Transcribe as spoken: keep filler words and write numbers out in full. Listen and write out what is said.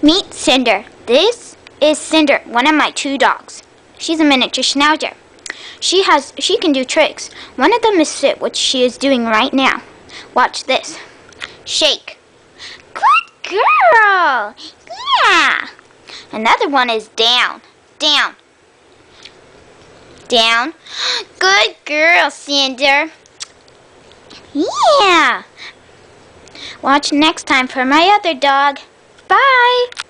Meet Cinder. This is Cinder, one of my two dogs. She's a miniature schnauzer. She has, she can do tricks. One of them is sit, which she is doing right now. Watch this. Shake. Good girl. Yeah. Another one is down. Down. Down. Good girl, Cinder. Yeah. Watch next time for my other dog. Bye.